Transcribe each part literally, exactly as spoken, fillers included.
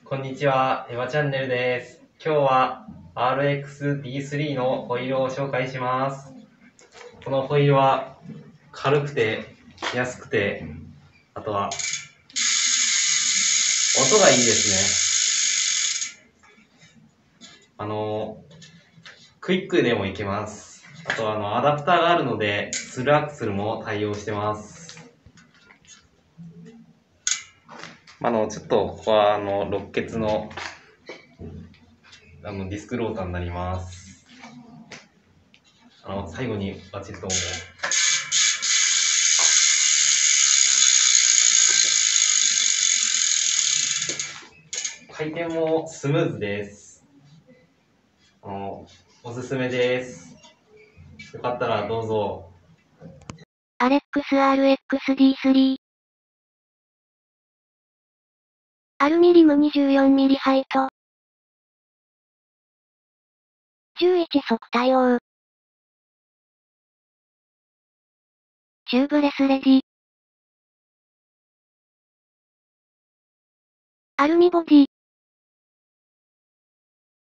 こんにちは、エヴァチャンネルです。今日は アールエックスディースリー のホイールを紹介します。このホイールは軽くて安くて、あとは音がいいですね。あの、クイックでもいけます。あとはあのアダプターがあるので、スルーアクセルも対応してます。あの、ちょっとここはあの、ろっけつのあのディスクローターになります。あの、最後にバチッとも回転もスムーズです。あの、おすすめです。よかったらどうぞ。 アレックス アールエックスディースリー。アルミリム にじゅうよんミリ ハイト。じゅういち速対応。チューブレスレディ。アルミボディ。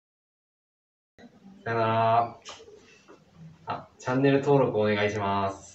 さよなら。あ、チャンネル登録お願いします。